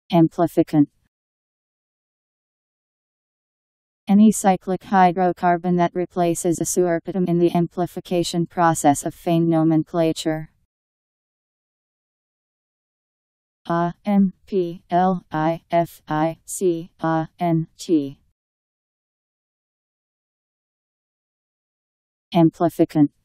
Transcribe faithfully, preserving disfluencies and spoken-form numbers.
Amplificant. Any cyclic hydrocarbon that replaces a sueratom in the amplification process of phane nomenclature. A M P L I F I C A N T. Amplificant.